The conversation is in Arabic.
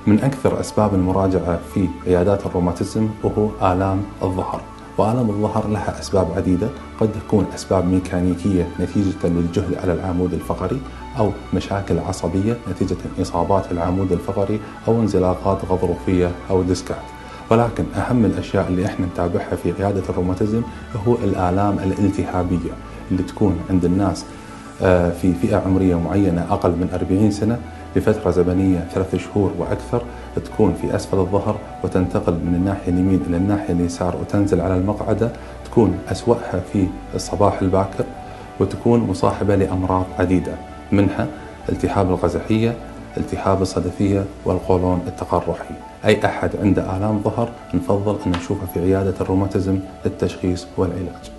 من أكثر أسباب المراجعة في عيادات الروماتيزم وهو آلام الظهر. وآلام الظهر لها أسباب عديدة، قد تكون أسباب ميكانيكية نتيجة للجهد على العمود الفقري، أو مشاكل عصبية نتيجة إصابات العمود الفقري، أو انزلاقات غضروفية أو ديسكات. ولكن أهم الأشياء اللي إحنا نتابعها في عيادة الروماتيزم هو الآلام الالتهابية اللي تكون عند الناس في فئة عمرية معينة أقل من 40 سنة لفترة زمنية 3 شهور وأكثر، تكون في أسفل الظهر وتنتقل من الناحية اليمين إلى الناحية اليسار وتنزل على المقعدة، تكون أسوأها في الصباح الباكر، وتكون مصاحبة لأمراض عديدة منها التهاب القزحية، التهاب الصدفية، والقولون التقرحي. أي أحد عنده آلام ظهر نفضل أن نشوفه في عيادة الروماتيزم للتشخيص والعلاج.